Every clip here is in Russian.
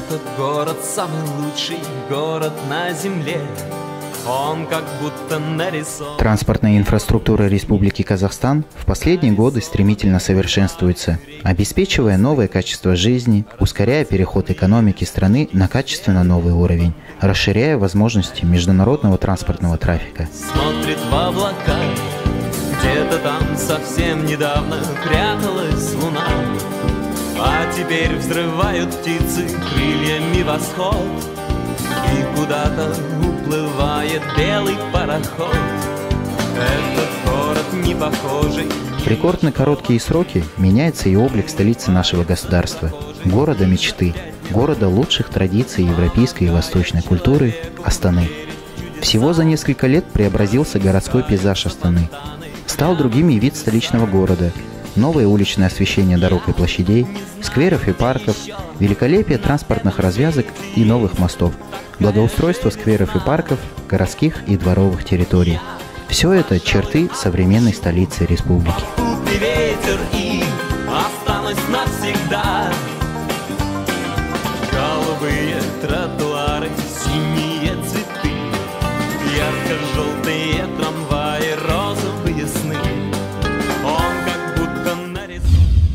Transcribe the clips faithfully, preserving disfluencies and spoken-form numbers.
Этот город самый лучший город на земле. Он как будто нарисован. Транспортная инфраструктура Республики Казахстан в последние годы стремительно совершенствуется, обеспечивая новое качество жизни, ускоряя переход экономики страны на качественно новый уровень, расширяя возможности международного транспортного трафика. Смотрит в облака, где-то там совсем недавно пряталась луна, а теперь взрывают птицы крыльями восход, и куда-то уплывает белый пароход. Этот город не похожий. В рекордно короткие сроки меняется и облик столицы нашего государства, города мечты, города лучших традиций европейской и восточной культуры – Астаны. Всего за несколько лет преобразился городской пейзаж Астаны. Стал другим и вид столичного города, новое уличное освещение дорог и площадей, скверов и парков, великолепие транспортных развязок и новых мостов, благоустройство скверов и парков, городских и дворовых территорий. Все это черты современной столицы республики. Ветер и осталось навсегда. Голубые тротуары, синие цветы, ярко-желтые трамваи, розовые сны. Он как будто нарисован.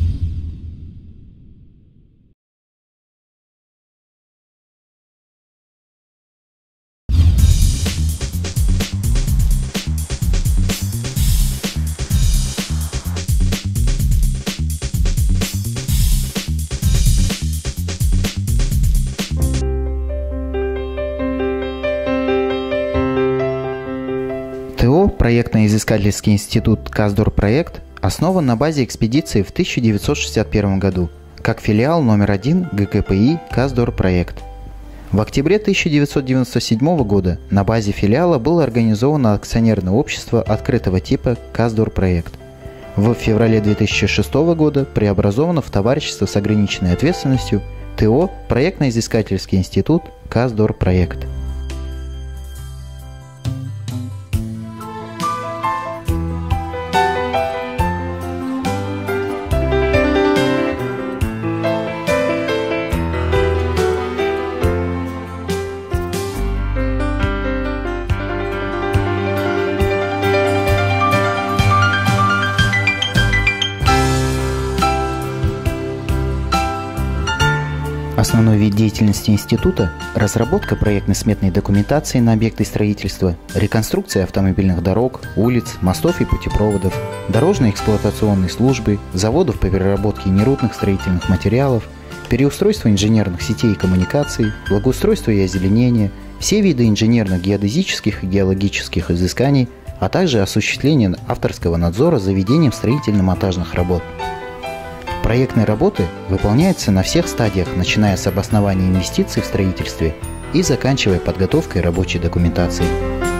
ТО «Проектно-изыскательский институт Каздорпроект» основан на базе экспедиции в тысяча девятьсот шестьдесят первом году, как филиал номер один ГКПИ «Каздорпроект». В октябре тысяча девятьсот девяносто седьмого года на базе филиала было организовано акционерное общество открытого типа «Каздорпроект». В феврале две тысячи шестого года преобразовано в товарищество с ограниченной ответственностью ТО «Проектно-изыскательский институт Каздорпроект». Основной вид деятельности института – разработка проектно-сметной документации на объекты строительства, реконструкция автомобильных дорог, улиц, мостов и путепроводов, дорожные эксплуатационные службы, заводов по переработке нерудных строительных материалов, переустройство инженерных сетей и коммуникаций, благоустройство и озеленение, все виды инженерных, геодезических и геологических изысканий, а также осуществление авторского надзора за ведением строительно-монтажных работ. Проектные работы выполняются на всех стадиях, начиная с обоснования инвестиций в строительстве и заканчивая подготовкой рабочей документации.